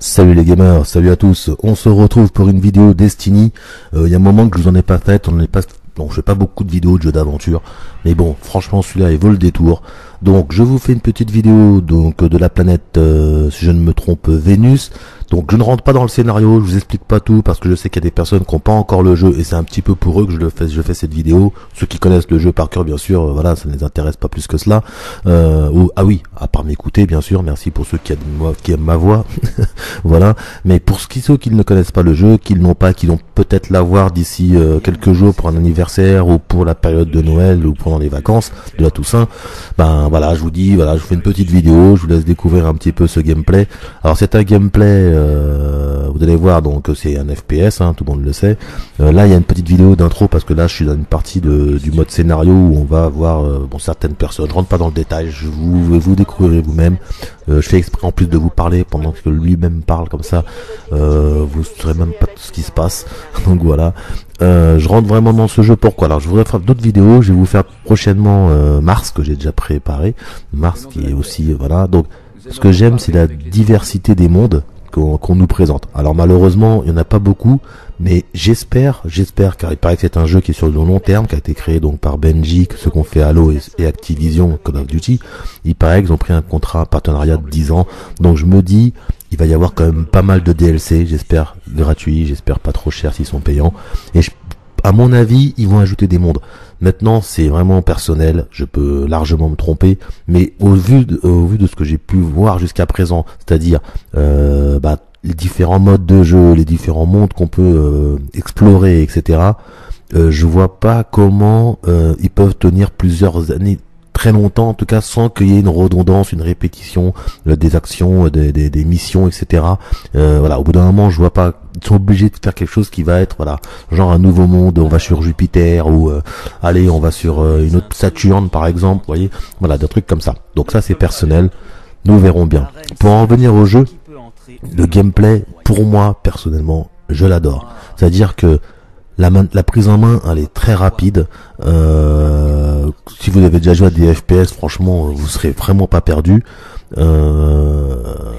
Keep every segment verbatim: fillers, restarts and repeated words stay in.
Salut les gamers, salut à tous, on se retrouve pour une vidéo Destiny. Il euh, y a un moment que je vous en ai pas fait, on n'est pas, bon, je fais pas beaucoup de vidéos de jeux d'aventure, mais bon, franchement celui-là il vaut le détour. Donc je vous fais une petite vidéo donc de la planète, euh, si je ne me trompe, Vénus. Donc je ne rentre pas dans le scénario, je vous explique pas tout parce que je sais qu'il y a des personnes qui n'ont pas encore le jeu et c'est un petit peu pour eux que je le fais, je fais cette vidéo. Ceux qui connaissent le jeu par cœur, bien sûr, euh, voilà, ça ne les intéresse pas plus que cela. Euh, ou, ah oui, à part m'écouter, bien sûr, merci pour ceux qui aiment, moi, qui aiment ma voix, voilà. Mais pour ceux qui ne connaissent pas le jeu, qui n'ont pas, qui vont peut-être l'avoir d'ici euh, quelques jours pour un anniversaire ou pour la période de Noël ou pendant les vacances de la Toussaint, ben voilà, je vous dis, voilà, je vous fais une petite vidéo, je vous laisse découvrir un petit peu ce gameplay. Alors c'est un gameplay. Euh, vous allez voir, donc c'est un F P S, hein, tout le monde le sait. Euh, là il y a une petite vidéo d'intro parce que là je suis dans une partie de, du mode scénario où on va voir euh, bon, certaines personnes. Je rentre pas dans le détail, je vous, vous découvrirez vous-même. Euh, je fais exprès en plus de vous parler pendant que lui-même parle comme ça. Euh, vous ne saurez même pas tout ce qui se passe. Donc voilà. Euh, je rentre vraiment dans ce jeu. Pourquoi? Alors je voudrais faire d'autres vidéos. Je vais vous faire prochainement euh, Mars que j'ai déjà préparé. Mars qui est aussi euh, voilà. Donc ce que j'aime c'est la diversité des mondes qu'on qu'on nous présente. Alors malheureusement, il n'y en a pas beaucoup, mais j'espère, j'espère, car il paraît que c'est un jeu qui est sur le long terme, qui a été créé donc par Bungie, ceux qu'on fait Halo et, et Activision, Call of Duty. Il paraît qu'ils ont pris un contrat, un partenariat de dix ans. Donc je me dis, il va y avoir quand même pas mal de D L C, j'espère gratuits, j'espère pas trop cher s'ils sont payants. Et je, à mon avis, ils vont ajouter des mondes. Maintenant, c'est vraiment personnel, je peux largement me tromper, mais au vu de, au vu de ce que j'ai pu voir jusqu'à présent, c'est-à-dire euh, bah, les différents modes de jeu, les différents mondes qu'on peut euh, explorer, et cetera, euh, je vois pas comment euh, ils peuvent tenir plusieurs années, très longtemps en tout cas, sans qu'il y ait une redondance, une répétition euh, des actions, euh, des, des, des missions, et cetera. Euh, voilà, au bout d'un moment, je vois pas. Ils sont obligés de faire quelque chose qui va être, voilà, genre un nouveau monde. On va sur Jupiter ou euh, allez, on va sur euh, une autre Saturne par exemple. Vous voyez, voilà, des trucs comme ça. Donc ça, c'est personnel. Nous verrons bien. Pour en revenir au jeu, le gameplay, pour moi personnellement, je l'adore. C'est-à-dire que La, main, la prise en main, elle est très rapide. Euh, si vous avez déjà joué à des F P S, franchement, vous serez vraiment pas perdu. Euh,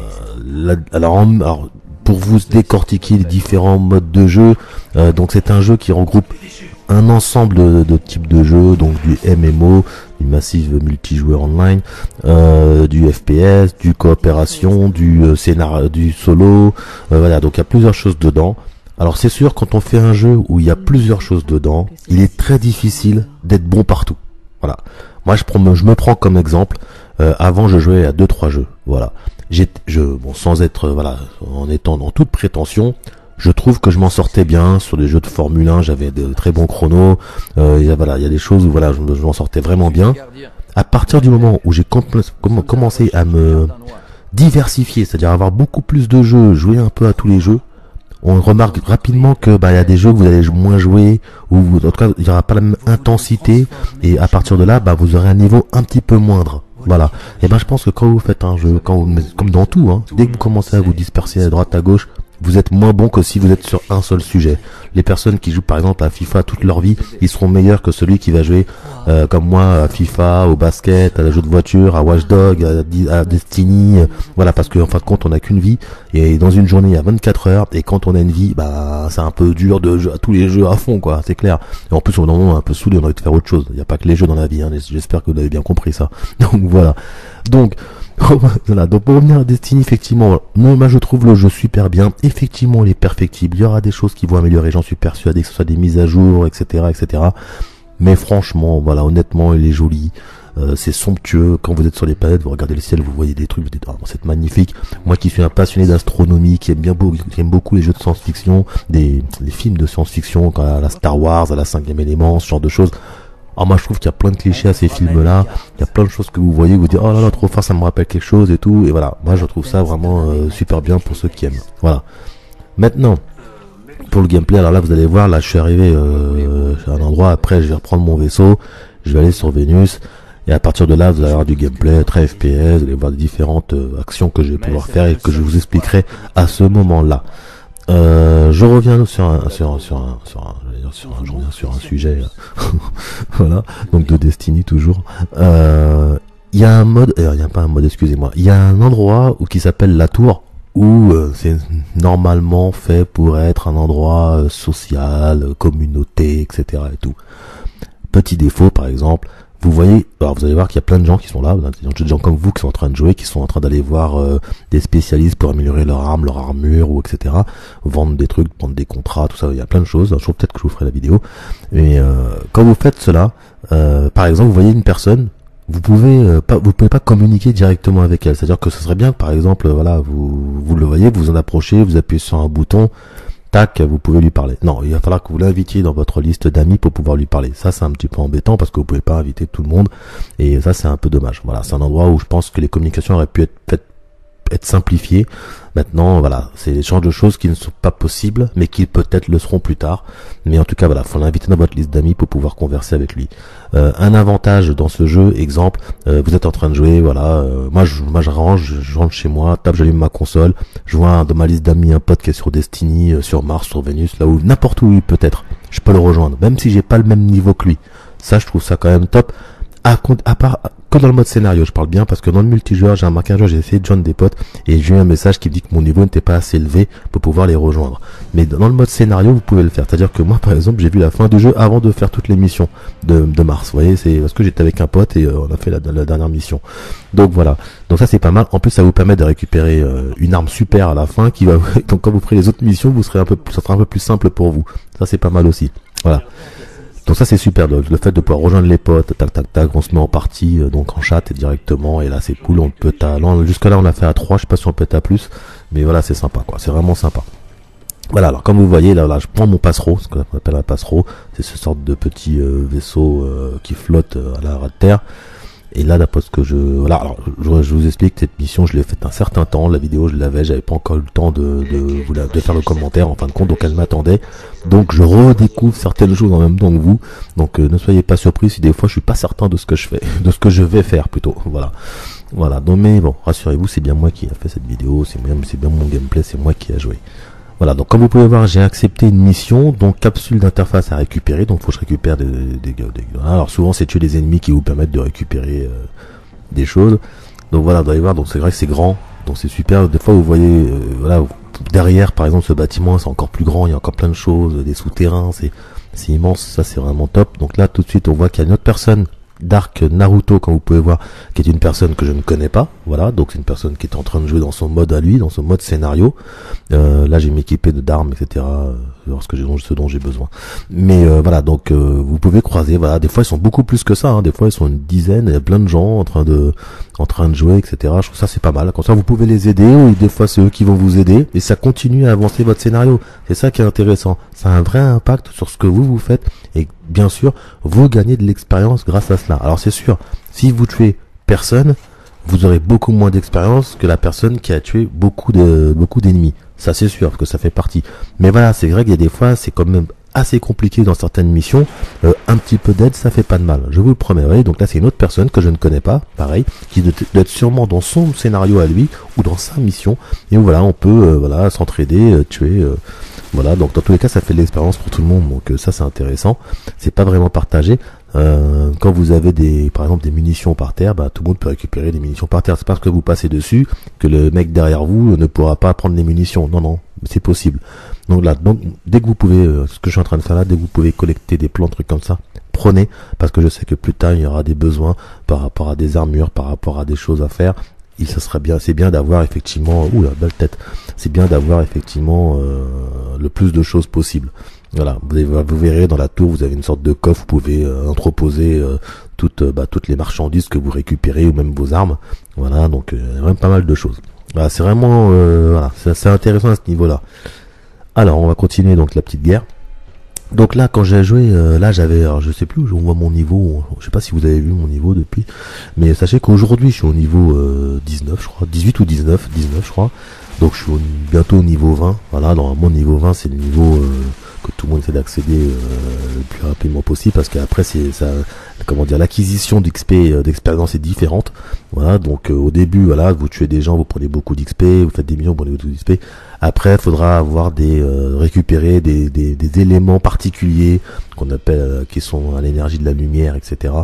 la, alors, alors, pour vous décortiquer les différents modes de jeu, euh, donc c'est un jeu qui regroupe un ensemble de, de types de jeux, donc du M M O, du Massive Multijoueur Online, euh, du F P S, du coopération, du euh, scénario, du solo. Euh, voilà, donc il y a plusieurs choses dedans. Alors c'est sûr, quand on fait un jeu où il y a plusieurs choses dedans, il est très difficile d'être bon partout. Voilà. Moi je prends, je me prends comme exemple. Euh, avant je jouais à deux trois jeux. Voilà. J'ai, je, bon, sans être, voilà, en étant dans toute prétention, je trouve que je m'en sortais bien sur des jeux de Formule un. J'avais de très bons chronos. Euh, y a, voilà, il y a des choses où voilà, je, je m'en sortais vraiment bien. À partir du moment où j'ai com commencé à me diversifier, c'est-à-dire avoir beaucoup plus de jeux, jouer un peu à tous les jeux. On remarque rapidement que bah il y a des jeux que vous allez moins jouer ou vous, en tout cas il n'y aura pas la même intensité et à partir de là bah vous aurez un niveau un petit peu moindre. Voilà. Et ben je pense que quand vous faites un jeu, quand vous, comme dans tout, hein, dès que vous commencez à vous disperser à droite à gauche, vous êtes moins bon que si vous êtes sur un seul sujet. Les personnes qui jouent par exemple à FIFA toute leur vie, ils seront meilleurs que celui qui va jouer euh, comme moi à FIFA, au basket, à la jeu de voiture, à Watch Dogs, à, à Destiny. Euh, voilà, parce qu'en fin de compte, on n'a qu'une vie et dans une journée il y a vingt-quatre heures et quand on a une vie, bah c'est un peu dur de jouer à tous les jeux à fond, quoi. C'est clair. Et en plus, on est un peu saoulé, on a envie de faire autre chose. Il n'y a pas que les jeux dans la vie. Hein, j'espère que vous avez bien compris ça. Donc voilà. Donc voilà, donc pour revenir à Destiny, effectivement, non, moi je trouve le jeu super bien. Effectivement, il est perfectible. Il y aura des choses qui vont améliorer, j'en suis persuadé, que ce soit des mises à jour, et cetera, et cetera. Mais franchement, voilà, honnêtement, il est joli. Euh, c'est somptueux. Quand vous êtes sur les planètes, vous regardez le ciel, vous voyez des trucs, vous dites, oh, c'est magnifique. Moi qui suis un passionné d'astronomie, qui aime bien beaucoup, qui aime beaucoup les jeux de science-fiction, des, des films de science-fiction, à la Star Wars, à la cinquième élément, ce genre de choses. Alors moi je trouve qu'il y a plein de clichés à ces films-là, il y a plein de choses que vous voyez, vous dites oh là là trop fort, ça me rappelle quelque chose et tout, et voilà, moi je trouve ça vraiment euh, super bien pour ceux qui aiment. Voilà. Maintenant, pour le gameplay, alors là vous allez voir, là je suis arrivé euh, à un endroit, après je vais reprendre mon vaisseau, je vais aller sur Vénus, et à partir de là vous allez avoir du gameplay très F P S, vous allez voir des différentes euh, actions que je vais pouvoir faire et que je vous expliquerai à ce moment-là. Euh, je reviens sur un, sur un, sur un, sur un, je vais dire sur un, je reviens sur un sujet, voilà, donc de Destiny toujours. Euh, il y a un mode, il euh, n'y a pas un mode, excusez-moi, il y a un endroit où qui s'appelle la tour. où euh, c'est normalement fait pour être un endroit euh, social, euh, communauté, et cetera et tout. Petit défaut, par exemple, vous voyez, alors vous allez voir qu'il y a plein de gens qui sont là, des gens comme vous qui sont en train de jouer, qui sont en train d'aller voir euh, des spécialistes pour améliorer leur arme, leur armure, ou et cetera. Vendre des trucs, prendre des contrats, tout ça, il y a plein de choses. Un jour peut-être que je vous ferai la vidéo. Mais euh, quand vous faites cela, euh, par exemple, vous voyez une personne, vous pouvez euh, pas, vous pouvez pas communiquer directement avec elle. C'est-à-dire que ce serait bien que, par exemple, voilà, vous vous le voyez, vous en approchez, vous appuyez sur un bouton. Tac, vous pouvez lui parler. Non, il va falloir que vous l'invitiez dans votre liste d'amis pour pouvoir lui parler. Ça, c'est un petit peu embêtant parce que vous pouvez pas inviter tout le monde. Et ça, c'est un peu dommage. Voilà, c'est un endroit où je pense que les communications auraient pu être faites, être simplifiées. Maintenant, voilà, c'est des genres de choses qui ne sont pas possibles, mais qui peut-être le seront plus tard. Mais en tout cas, voilà, faut l'inviter dans votre liste d'amis pour pouvoir converser avec lui. Euh, un avantage dans ce jeu, exemple, euh, vous êtes en train de jouer, voilà, euh, moi je, moi je range, je rentre chez moi, tape, j'allume ma console, je vois dans ma liste d'amis un pote qui est sur Destiny, euh, sur Mars, sur Vénus, là où n'importe où il peut être, je peux le rejoindre, même si j'ai pas le même niveau que lui. Ça, je trouve ça quand même top. À, à part que dans le mode scénario, je parle bien parce que dans le multijoueur, j'ai remarqué un jour, j'ai essayé de joindre des potes et j'ai eu un message qui me dit que mon niveau n'était pas assez élevé pour pouvoir les rejoindre. Mais dans le mode scénario, vous pouvez le faire. C'est-à-dire que moi, par exemple, j'ai vu la fin du jeu avant de faire toutes les missions de, de Mars. Vous voyez, c'est parce que j'étais avec un pote et euh, on a fait la, la dernière mission. Donc voilà. Donc ça, c'est pas mal. En plus, ça vous permet de récupérer euh, une arme super à la fin qui va. Donc quand vous ferez les autres missions, vous serez un peu, ça sera un peu plus simple pour vous. Ça, c'est pas mal aussi. Voilà. Donc ça c'est super, le, le fait de pouvoir rejoindre les potes, tac tac tac, on se met en partie, euh, donc en chat et directement, et là c'est cool, on peut à, jusqu'à là on a fait à trois, je sais pas si on peut être à plus, mais voilà c'est sympa quoi, c'est vraiment sympa. Voilà, alors comme vous voyez, là, là je prends mon passereau, ce qu'on appelle un passereau, c'est ce sorte de petit euh, vaisseau euh, qui flotte euh, à la ras de terre. Et là, d'après ce que je, voilà, alors, je, je vous explique que cette mission, je l'ai faite un certain temps. La vidéo, je l'avais, j'avais pas encore eu le temps de, de, vous la, de faire le commentaire, en fin de compte, donc elle m'attendait. Donc, je redécouvre certaines choses en même temps que vous. Donc, euh, ne soyez pas surpris si des fois, je suis pas certain de ce que je fais, de ce que je vais faire plutôt. Voilà. Voilà. Donc, mais bon, rassurez-vous, c'est bien moi qui a fait cette vidéo, c'est bien, c'est bien mon gameplay, c'est moi qui a joué. Voilà, donc comme vous pouvez voir, j'ai accepté une mission, donc capsule d'interface à récupérer, donc faut que je récupère des, des, des, des alors souvent c'est tuer des ennemis qui vous permettent de récupérer euh, des choses. Donc voilà, vous allez voir, donc c'est vrai que c'est grand, donc c'est super. Des fois vous voyez, euh, voilà, derrière par exemple ce bâtiment, c'est encore plus grand, il y a encore plein de choses, des souterrains, c'est c'est immense, ça c'est vraiment top. Donc là tout de suite on voit qu'il y a une autre personne. Dark Naruto, comme vous pouvez voir, qui est une personne que je ne connais pas, voilà, donc c'est une personne qui est en train de jouer dans son mode à lui, dans son mode scénario. Euh, là, j'ai m'équipé de d'armes, et cetera. Euh, lorsque j'ai ce dont j'ai besoin. Mais euh, voilà, donc euh, vous pouvez croiser. Voilà, des fois ils sont beaucoup plus que ça. Hein, des fois ils sont une dizaine. Il y a plein de gens en train de, en train de jouer, et cetera. Je trouve ça c'est pas mal. Comme ça, vous pouvez les aider ou des fois c'est eux qui vont vous aider et ça continue à avancer votre scénario. C'est ça qui est intéressant. Ça a un vrai impact sur ce que vous vous faites et bien sûr vous gagnez de l'expérience grâce à cela. Alors c'est sûr, si vous tuez personne, vous aurez beaucoup moins d'expérience que la personne qui a tué beaucoup de beaucoup d'ennemis. Ça c'est sûr, parce que ça fait partie. Mais voilà, c'est vrai qu'il y a des fois, c'est quand même assez compliqué dans certaines missions. Euh, un petit peu d'aide, ça fait pas de mal. Je vous le promets. Vous voyez, donc là, c'est une autre personne que je ne connais pas, pareil, qui doit être sûrement dans son scénario à lui ou dans sa mission. Et voilà, on peut euh, voilà s'entraider, euh, tuer. Euh, voilà, donc dans tous les cas, ça fait de l'expérience pour tout le monde. Donc euh, ça, c'est intéressant. C'est pas vraiment partagé. Euh, quand vous avez des, par exemple, des munitions par terre, bah, tout le monde peut récupérer des munitions par terre. C'est parce que vous passez dessus que le mec derrière vous ne pourra pas prendre les munitions. Non, non, c'est possible. Donc là, donc dès que vous pouvez, euh, ce que je suis en train de faire là, dès que vous pouvez collecter des plans, trucs comme ça, prenez, parce que je sais que plus tard il y aura des besoins par rapport à des armures, par rapport à des choses à faire. Il ça serait bien, c'est bien d'avoir effectivement, ouh la belle tête, c'est bien d'avoir effectivement euh, le plus de choses possible. Voilà, vous, avez, vous verrez dans la tour, vous avez une sorte de coffre, vous pouvez euh, entreposer euh, toutes, bah, toutes les marchandises que vous récupérez ou même vos armes. Voilà, donc euh, il y a même pas mal de choses. Voilà, c'est vraiment, euh, voilà, c'est assez intéressant à ce niveau-là. Alors, on va continuer donc la petite guerre. Donc là, quand j'ai joué, euh, là j'avais, alors je sais plus où on voit mon niveau, je sais pas si vous avez vu mon niveau depuis, mais sachez qu'aujourd'hui je suis au niveau euh, dix-neuf, je crois, dix-huit ou dix-neuf, dix-neuf je crois. Donc je suis au, bientôt au niveau vingt. Voilà, dans mon niveau vingt, c'est le niveau euh, que tout le monde essaie d'accéder euh, le plus rapidement possible, parce qu'après c'est ça, comment dire, l'acquisition d'X P, euh, d'expérience est différente. Voilà, donc euh, au début, voilà, vous tuez des gens, vous prenez beaucoup d'X P, vous faites des millions, vous prenez beaucoup d'X P. Après, il faudra avoir des euh, récupérer des, des, des éléments particuliers qu'on appelle, euh, qui sont à l'énergie de la lumière, et cetera.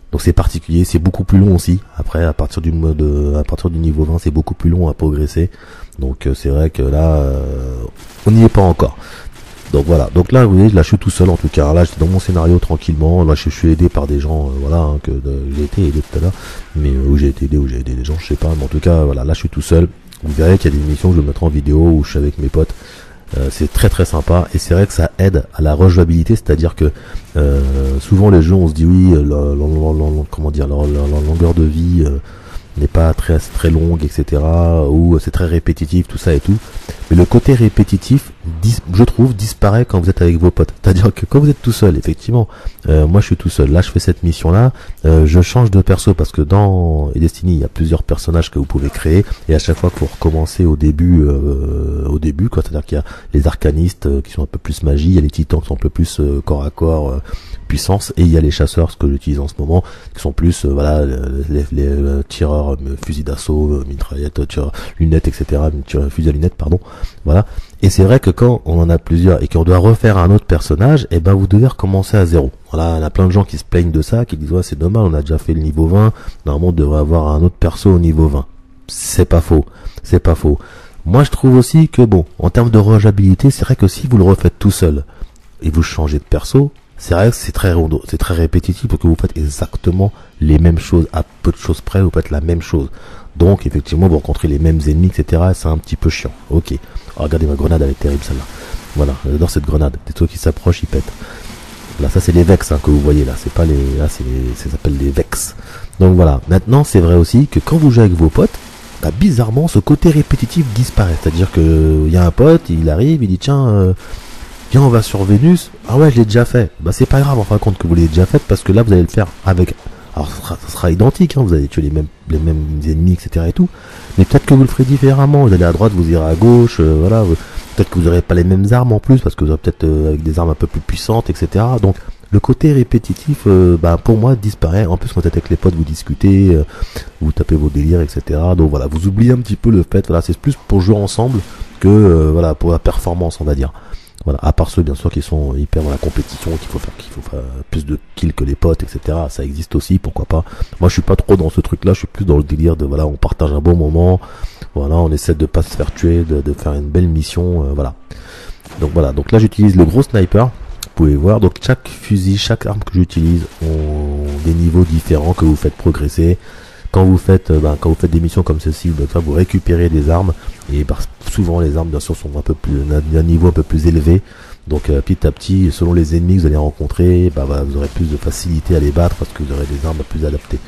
Donc c'est particulier, c'est beaucoup plus long aussi. Après, à partir du mode, à partir du niveau vingt, c'est beaucoup plus long à progresser. Donc euh, c'est vrai que là, euh, on n'y est pas encore. Donc voilà. Donc là, vous voyez, là je suis tout seul en tout cas. Là, j'étais dans mon scénario tranquillement. Là, je, je suis aidé par des gens, euh, voilà, hein, que de, j'ai été aidé tout à l'heure, mais euh, où j'ai été aidé, où j'ai aidé des gens, je sais pas. Mais en tout cas, voilà, là je suis tout seul. Vous verrez qu'il y a des émissions que je vais mettre en vidéo où je suis avec mes potes. Euh, c'est très très sympa et c'est vrai que ça aide à la rejouabilité, c'est-à-dire que euh, souvent les jeux on se dit oui, la, la, la, la, comment dire, la, la, la longueur de vie euh, n'est pas très très longue, et cetera. Ou c'est très répétitif, tout ça et tout. Mais le côté répétitif, dis, je trouve, disparaît quand vous êtes avec vos potes. C'est-à-dire que quand vous êtes tout seul, effectivement, euh, moi je suis tout seul. Là, je fais cette mission-là, euh, je change de perso parce que dans Destiny, il y a plusieurs personnages que vous pouvez créer et à chaque fois qu'il faut recommencer au début, euh, au début, quoi. C'est-à-dire qu'il y a les arcanistes euh, qui sont un peu plus magie, il y a les titans qui sont un peu plus euh, corps à corps. Euh, puissance, et il y a les chasseurs, ce que j'utilise en ce moment, qui sont plus euh, voilà les, les, les euh, tireurs, euh, fusils d'assaut, euh, mitraillettes, tireurs, lunettes, et cetera. Fusils à lunettes, pardon. Voilà. Et c'est vrai que quand on en a plusieurs et qu'on doit refaire un autre personnage, et ben vous devez recommencer à zéro. Voilà, il y a plein de gens qui se plaignent de ça, qui disent ouais c'est dommage, on a déjà fait le niveau vingt, normalement on devrait avoir un autre perso au niveau vingt. C'est pas faux, c'est pas faux. Moi je trouve aussi que bon, en termes de rejouabilité, c'est vrai que si vous le refaites tout seul et vous changez de perso, c'est vrai que c'est très c'est très répétitif pour que vous faites exactement les mêmes choses, à peu de choses près, vous faites la même chose. Donc effectivement, vous rencontrez les mêmes ennemis, et cetera. C'est un petit peu chiant. Ok. Oh, regardez ma grenade, elle est terrible celle-là. Voilà, j'adore cette grenade. Des trucs qui s'approchent, ils pètent. Là, ça c'est les Vex hein, que vous voyez là. C'est pas les, là c'est les, ça s'appelle les Vex. Donc voilà. Maintenant, c'est vrai aussi que quand vous jouez avec vos potes, bah, bizarrement, ce côté répétitif disparaît. C'est-à-dire que il y a un pote, il arrive, il dit tiens. Euh, Viens, on va sur Vénus. Ah ouais, je l'ai déjà fait. Bah c'est pas grave en fin de compte que vous l'ayez déjà fait parce que là vous allez le faire avec. Alors ça sera, ça sera identique, hein, vous allez tuer les mêmes les mêmes ennemis, et cetera et tout. Mais peut-être que vous le ferez différemment. Vous allez à droite, vous irez à gauche, euh, voilà. Peut-être que vous n'aurez pas les mêmes armes en plus parce que vous aurez peut-être euh, avec des armes un peu plus puissantes, et cetera. Donc le côté répétitif, euh, bah pour moi disparaît. En plus quand vous êtes avec les potes, vous discutez, euh, vous tapez vos délires, et cetera. Donc voilà, vous oubliez un petit peu le fait. Voilà, c'est plus pour jouer ensemble que euh, voilà pour la performance, on va dire. Voilà, à part ceux bien sûr qui sont hyper dans la compétition, qu'il faut faire, qu'il faut faire plus de kills que les potes, et cetera. Ça existe aussi, pourquoi pas. Moi, je suis pas trop dans ce truc-là. Je suis plus dans le délire de voilà, on partage un bon moment. Voilà, on essaie de pas se faire tuer, de, de faire une belle mission. Euh, voilà. Donc voilà. Donc là, j'utilise le gros sniper. Vous pouvez voir. Donc chaque fusil, chaque arme que j'utilise ont des niveaux différents que vous faites progresser. Quand vous faites, euh, bah, quand vous faites des missions comme celle-ci, vous, vous récupérez des armes et bah, souvent les armes bien sûr sont un peu plus d'un niveau un peu plus élevé. Donc euh, petit à petit, selon les ennemis que vous allez rencontrer, bah, bah, vous aurez plus de facilité à les battre parce que vous aurez des armes plus adaptées.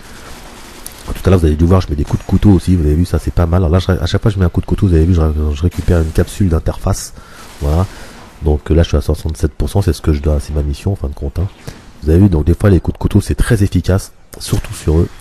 Tout à l'heure vous avez dû voir, je mets des coups de couteau aussi. Vous avez vu ça, c'est pas mal. Alors là, je, à chaque fois je mets un coup de couteau, vous avez vu, je, je récupère une capsule d'interface. Voilà. Donc là, je suis à soixante-sept pour cent, c'est ce que je dois, c'est ma mission en fin de compte. Hein. Vous avez vu, donc des fois les coups de couteau c'est très efficace, surtout sur eux.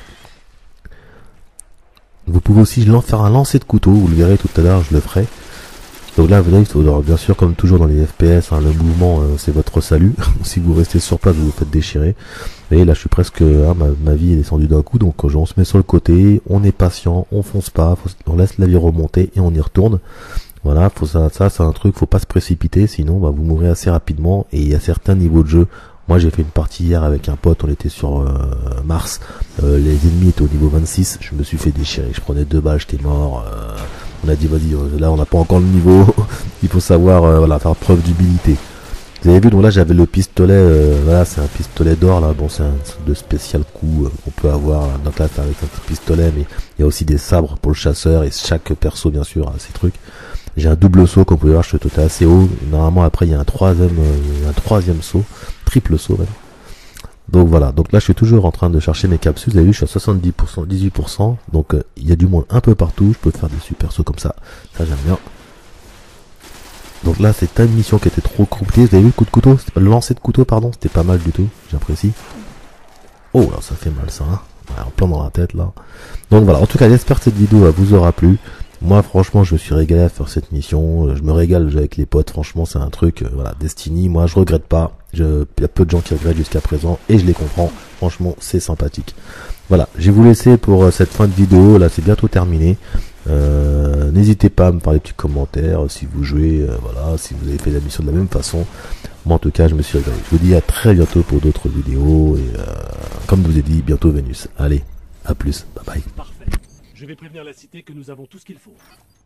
Vous pouvez aussi faire un lancer de couteau, vous le verrez tout à l'heure, je le ferai. Donc là, vous voyez, bien sûr, comme toujours dans les F P S, hein, le mouvement, euh, c'est votre salut. Si vous restez sur place, vous vous faites déchirer. Vous voyez, là, je suis presque, hein, ma, ma vie est descendue d'un coup, donc on se met sur le côté, on est patient, on fonce pas, faut, on laisse la vie remonter et on y retourne. Voilà, faut ça, ça, c'est un truc, faut pas se précipiter, sinon, bah, vous mourrez assez rapidement. Et il y a certains niveaux de jeu. Moi, j'ai fait une partie hier avec un pote, on était sur euh, Mars, euh, les ennemis étaient au niveau vingt-six, je me suis fait déchirer, je prenais deux balles, j'étais mort, euh, on a dit vas-y, euh, là on n'a pas encore le niveau, il faut savoir euh, voilà, faire preuve d'humilité. Vous avez vu, donc là j'avais le pistolet, euh, voilà, c'est un pistolet d'or, là, bon c'est un de spécial coup euh, qu'on peut avoir, là. Donc là c'est avec un petit pistolet, mais il y a aussi des sabres pour le chasseur, et chaque perso bien sûr a ses trucs. J'ai un double saut, comme vous pouvez voir, je suis tout assez haut. Normalement, après, il y a un troisième, euh, un troisième saut, triple saut, même. Donc voilà. Donc là, je suis toujours en train de chercher mes capsules. Vous avez vu, je suis à soixante-dix pour cent, dix-huit pour cent. Donc, euh, il y a du monde un peu partout. Je peux faire des super sauts comme ça. Ça, j'aime bien. Donc là, c'est une mission qui était trop compliquée. Vous avez vu le coup de couteau? C'était pas le lancer de couteau, pardon. C'était pas mal du tout. J'apprécie. Oh là, ça fait mal, ça, hein. Ouais, en plein dans la tête, là. Donc voilà. En tout cas, j'espère que cette vidéo vous aura plu. Moi franchement je me suis régalé à faire cette mission, je me régale avec les potes, franchement c'est un truc, euh, voilà, Destiny, moi je regrette pas, il y a peu de gens qui regrettent jusqu'à présent et je les comprends, franchement c'est sympathique. Voilà, je vais vous laisser pour euh, cette fin de vidéo, là c'est bientôt terminé, euh, n'hésitez pas à me faire des petits commentaires si vous jouez, euh, voilà, si vous avez fait la mission de la même façon. Moi en tout cas je me suis régalé. Je vous dis à très bientôt pour d'autres vidéos et euh, comme je vous ai dit, bientôt Vénus. Allez, à plus, bye bye. Parfait. Je vais prévenir la cité que nous avons tout ce qu'il faut.